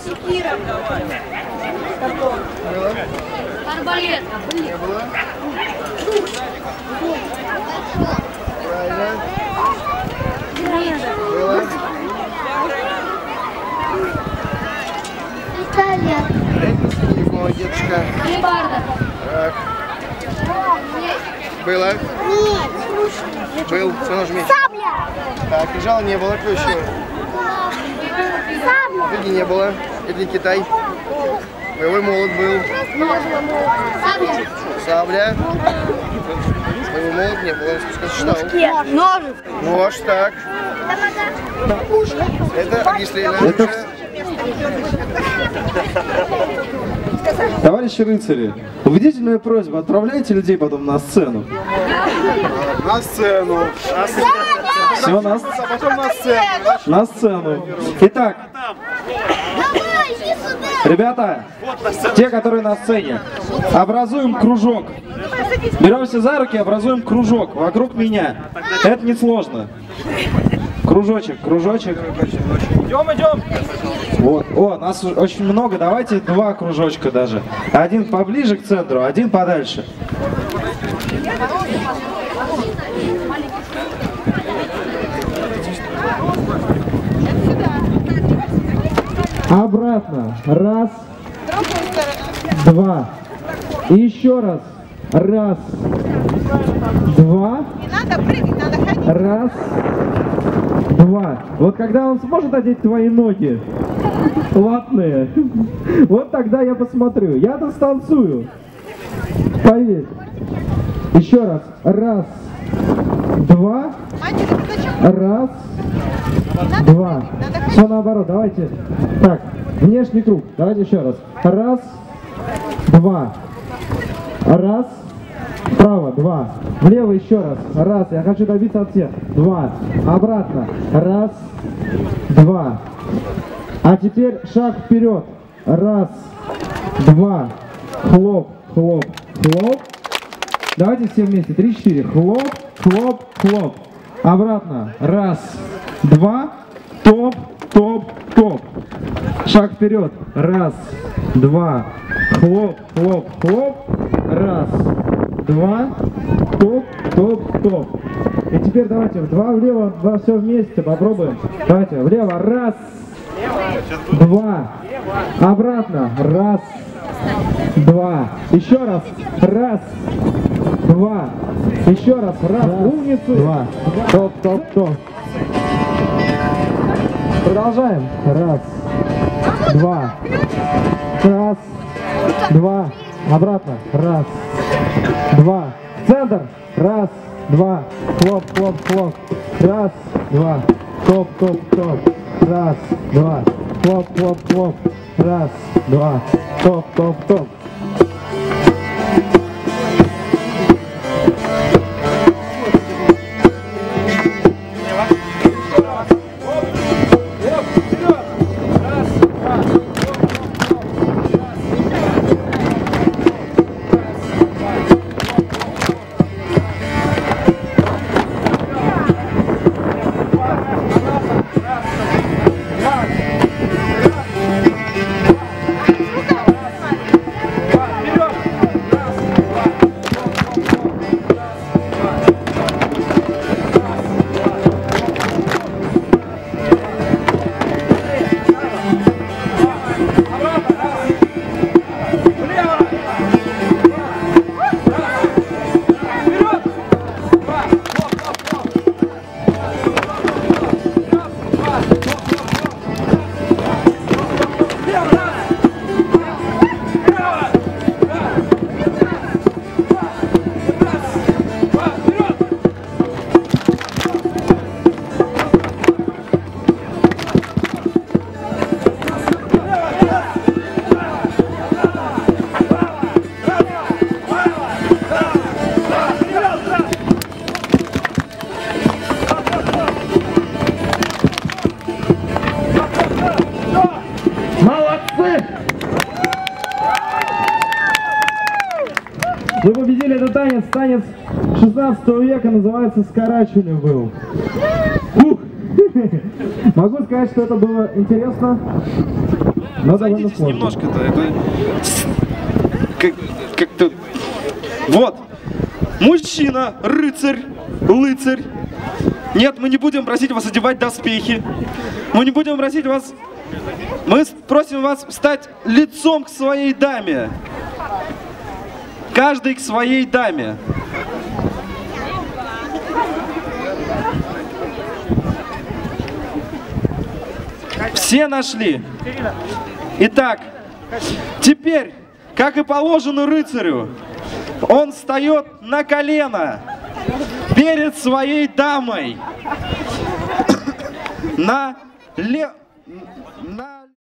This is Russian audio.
Секира. Арбалет. Не было. Правильно. Было. Италия. Молодечка. Алебарда. Так. Было. Нет. Был. Все, нажми. Сабля. Так, лежало, не было. Кто еще? Сабля. Люди не было. Это Китай. Боевой молот был. Сабля. Сабля. Боевой молот не было. Сказал. Ножик. Нож, так. Это огнестрельное. Товарищи рыцари, убедительная просьба, отправляйте людей потом на сцену. На сцену. Все, А потом на сцену. на сцену. Итак, Давай, иди сюда. ребята, те, которые на сцене, образуем кружок. Беремся за руки, образуем кружок вокруг меня. Это несложно. Кружочек, кружочек. Идем. Вот. О, нас очень много. Давайте два кружочка даже. Один поближе к центру, один подальше. Обратно. Раз. Два. И еще раз. Раз. Два. Не надо прыгать, надо ходить. Раз. Два. Вот когда он сможет одеть твои ноги латные, вот тогда я посмотрю. Я-то станцую. Поверь. Еще раз. Раз. Два. Мальчик, это зачем? Раз. Два. Все наоборот. Давайте. Так. Внешний круг. Давайте еще раз. Раз. Два. Раз. Вправо. Два. Влево еще раз. Раз. Я хочу добиться от всех. Два. Обратно. Раз. Два. А теперь шаг вперед. Раз. Два. Хлоп. Хлоп. Хлоп. Давайте все вместе. 3-4. Хлоп. Хлоп. Хлоп. Обратно. Раз. Два. Топ. Топ. Топ. Шаг вперед. Раз. Два. Хлоп. Хлоп. Хлоп. Раз. Два. Топ. Топ. Топ. И теперь давайте два влево, два все вместе попробуем. Давайте влево. Раз. Два. Обратно. Раз. Два. Еще раз. Раз. Два. Еще раз. Раз. Умницы. Два. Топ, топ, топ. Продолжаем. Раз. Два. Раз. Два. Обратно. Раз. Два. Центр. Раз. Два. Хлоп, хлоп, хлоп. Раз. Два. Топ, топ, топ. Раз. Два. Хлоп, хлоп, хлоп. Раз. Два. Топ, топ, топ. Вы победили этот танец. Танец 16 века, называется «Скорачивали» был. Ух! Могу сказать, что это было интересно. но довольно Садитесь сложно. немножко-то. Как-то... Вот. Мужчина, рыцарь, лыцарь. Нет, мы не будем просить вас одевать доспехи. Мы не будем просить вас... Мы просим вас встать лицом к своей даме. Каждый к своей даме. Все нашли? Итак, теперь, как и положено рыцарю, он встает на колено перед своей дамой на